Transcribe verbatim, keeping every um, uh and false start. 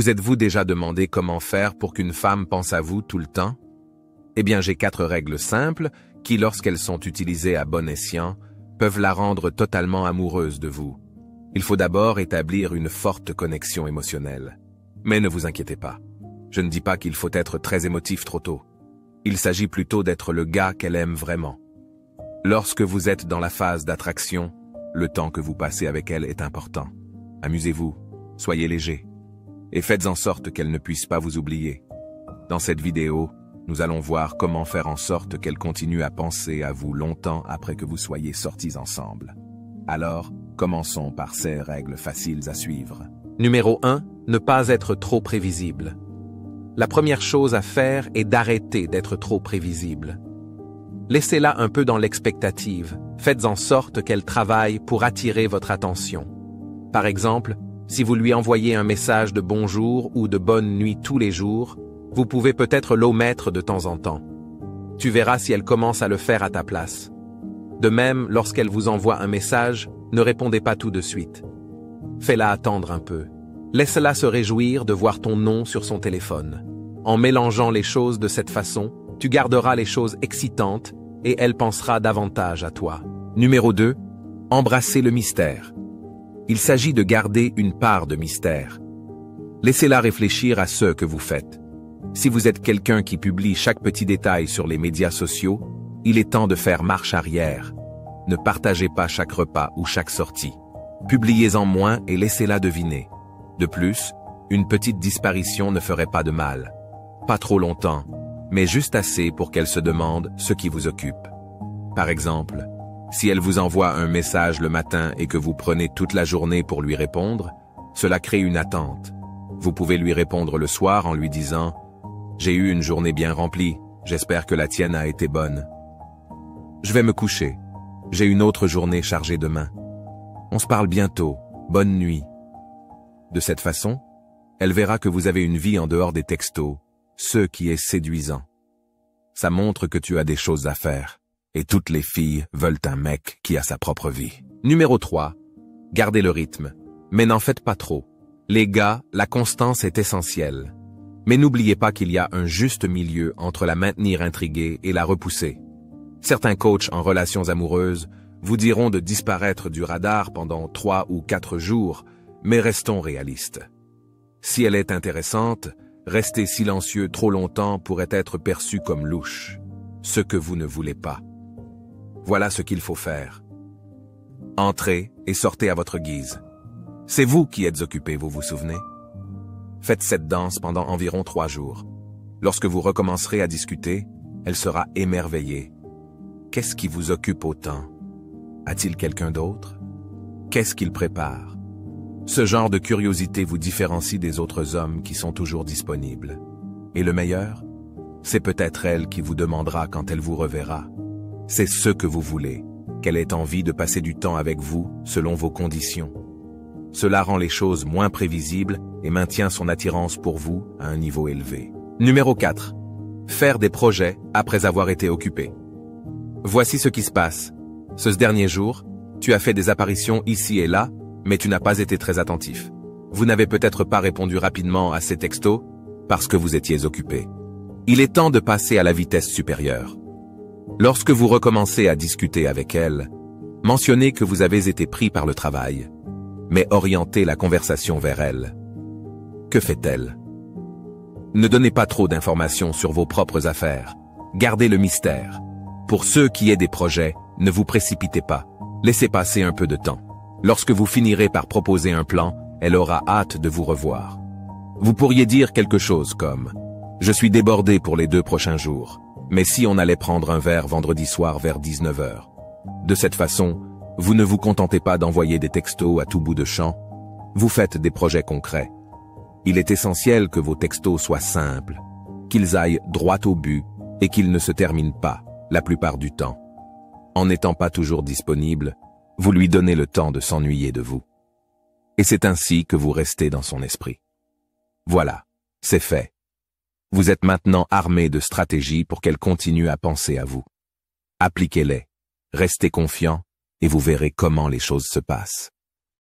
Vous êtes-vous déjà demandé comment faire pour qu'une femme pense à vous tout le temps? Eh bien, j'ai quatre règles simples qui, lorsqu'elles sont utilisées à bon escient, peuvent la rendre totalement amoureuse de vous. Il faut d'abord établir une forte connexion émotionnelle. Mais ne vous inquiétez pas. Je ne dis pas qu'il faut être très émotif trop tôt. Il s'agit plutôt d'être le gars qu'elle aime vraiment. Lorsque vous êtes dans la phase d'attraction, le temps que vous passez avec elle est important. Amusez-vous, soyez léger, et faites en sorte qu'elle ne puisse pas vous oublier. Dans cette vidéo, nous allons voir comment faire en sorte qu'elle continue à penser à vous longtemps après que vous soyez sortis ensemble. Alors, commençons par ces règles faciles à suivre. Numéro un. Ne pas être trop prévisible. La première chose à faire est d'arrêter d'être trop prévisible. Laissez-la un peu dans l'expectative. Faites en sorte qu'elle travaille pour attirer votre attention. Par exemple, si vous lui envoyez un message de bonjour ou de bonne nuit tous les jours, vous pouvez peut-être l'omettre de temps en temps. Tu verras si elle commence à le faire à ta place. De même, lorsqu'elle vous envoie un message, ne répondez pas tout de suite. Fais-la attendre un peu. Laisse-la se réjouir de voir ton nom sur son téléphone. En mélangeant les choses de cette façon, tu garderas les choses excitantes et elle pensera davantage à toi. Numéro deux. Embrassez le mystère. Il s'agit de garder une part de mystère. Laissez-la réfléchir à ce que vous faites. Si vous êtes quelqu'un qui publie chaque petit détail sur les médias sociaux, il est temps de faire marche arrière. Ne partagez pas chaque repas ou chaque sortie. Publiez-en moins et laissez-la deviner. De plus, une petite disparition ne ferait pas de mal. Pas trop longtemps, mais juste assez pour qu'elle se demande ce qui vous occupe. Par exemple, si elle vous envoie un message le matin et que vous prenez toute la journée pour lui répondre, cela crée une attente. Vous pouvez lui répondre le soir en lui disant « J'ai eu une journée bien remplie, j'espère que la tienne a été bonne. Je vais me coucher, j'ai une autre journée chargée demain. On se parle bientôt, bonne nuit. » De cette façon, elle verra que vous avez une vie en dehors des textos, ce qui est séduisant. Ça montre que tu as des choses à faire, et toutes les filles veulent un mec qui a sa propre vie. Numéro trois. Gardez le rythme, mais n'en faites pas trop. Les gars, la constance est essentielle. Mais n'oubliez pas qu'il y a un juste milieu entre la maintenir intriguée et la repousser. Certains coachs en relations amoureuses vous diront de disparaître du radar pendant trois ou quatre jours, mais restons réalistes. Si elle est intéressante, rester silencieux trop longtemps pourrait être perçu comme louche, ce que vous ne voulez pas. Voilà ce qu'il faut faire. Entrez et sortez à votre guise. C'est vous qui êtes occupé, vous vous souvenez? Faites cette danse pendant environ trois jours. Lorsque vous recommencerez à discuter, elle sera émerveillée. Qu'est-ce qui vous occupe autant? A-t-il quelqu'un d'autre? Qu'est-ce qu'il prépare? Ce genre de curiosité vous différencie des autres hommes qui sont toujours disponibles. Et le meilleur? C'est peut-être elle qui vous demandera quand elle vous reverra. C'est ce que vous voulez, qu'elle ait envie de passer du temps avec vous selon vos conditions. Cela rend les choses moins prévisibles et maintient son attirance pour vous à un niveau élevé. Numéro quatre. Faire des projets après avoir été occupé. Voici ce qui se passe. Ce dernier jour, tu as fait des apparitions ici et là, mais tu n'as pas été très attentif. Vous n'avez peut-être pas répondu rapidement à ces textos parce que vous étiez occupé. Il est temps de passer à la vitesse supérieure. Lorsque vous recommencez à discuter avec elle, mentionnez que vous avez été pris par le travail, mais orientez la conversation vers elle. Que fait-elle? Ne donnez pas trop d'informations sur vos propres affaires. Gardez le mystère. Pour ceux qui aient des projets, ne vous précipitez pas. Laissez passer un peu de temps. Lorsque vous finirez par proposer un plan, elle aura hâte de vous revoir. Vous pourriez dire quelque chose comme « Je suis débordé pour les deux prochains jours, mais si on allait prendre un verre vendredi soir vers dix-neuf heures. » De cette façon, vous ne vous contentez pas d'envoyer des textos à tout bout de champ, vous faites des projets concrets. Il est essentiel que vos textos soient simples, qu'ils aillent droit au but et qu'ils ne se terminent pas, la plupart du temps. En n'étant pas toujours disponible, vous lui donnez le temps de s'ennuyer de vous. Et c'est ainsi que vous restez dans son esprit. Voilà, c'est fait. Vous êtes maintenant armé de stratégies pour qu'elle continue à penser à vous. Appliquez-les, restez confiant et vous verrez comment les choses se passent.